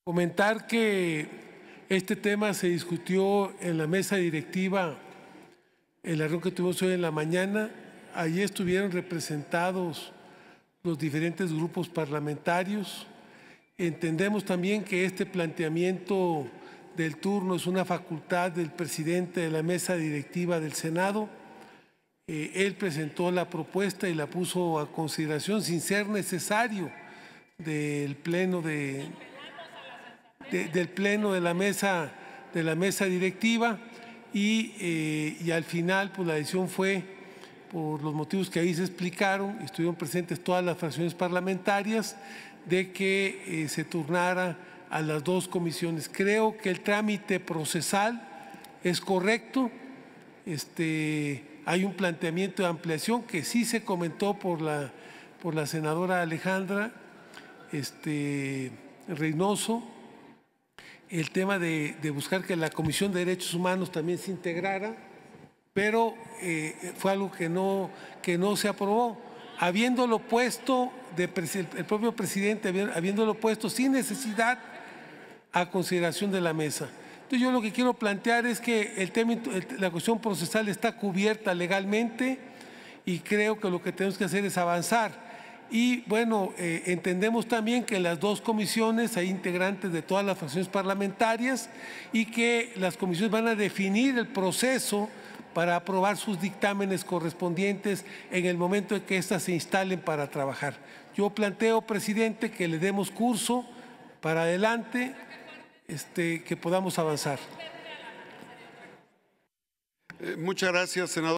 Comentar que este tema se discutió en la mesa directiva en la reunión que tuvimos hoy en la mañana. Allí estuvieron representados los diferentes grupos parlamentarios. Entendemos también que este planteamiento del turno es una facultad del presidente de la mesa directiva del Senado. Él presentó la propuesta y la puso a consideración sin ser necesario del pleno de la mesa directiva y al final pues la decisión fue, por los motivos que ahí se explicaron, estuvieron presentes todas las fracciones parlamentarias, de que se turnara a las dos comisiones. Creo que el trámite procesal es correcto. Hay un planteamiento de ampliación que sí se comentó por la senadora Alejandra Reynoso, el tema de buscar que la Comisión de Derechos Humanos también se integrara, pero fue algo que no se aprobó. Habiéndolo puesto, el propio presidente habiéndolo puesto sin necesidad a consideración de la mesa. Entonces yo lo que quiero plantear es que la cuestión procesal está cubierta legalmente y creo que lo que tenemos que hacer es avanzar. Y bueno, entendemos también que en las dos comisiones hay integrantes de todas las fracciones parlamentarias y que las comisiones van a definir el proceso para aprobar sus dictámenes correspondientes en el momento en que éstas se instalen para trabajar. Yo planteo, presidente, que le demos curso para adelante, que podamos avanzar. Muchas gracias, senador.